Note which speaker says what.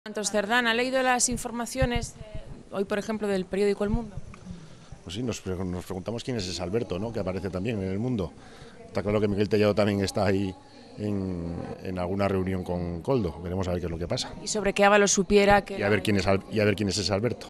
Speaker 1: Santos Cerdán, ¿ha leído las informaciones hoy, por ejemplo, del periódico El Mundo?
Speaker 2: Pues sí, nos preguntamos quién es ese Alberto, ¿no?, que aparece también en El Mundo. Está claro que Miguel Tellado también está ahí en alguna reunión con Koldo. Veremos a ver qué es lo que pasa.
Speaker 1: Y sobre qué Ábalos supiera que
Speaker 2: Y a ver quién es ese Alberto.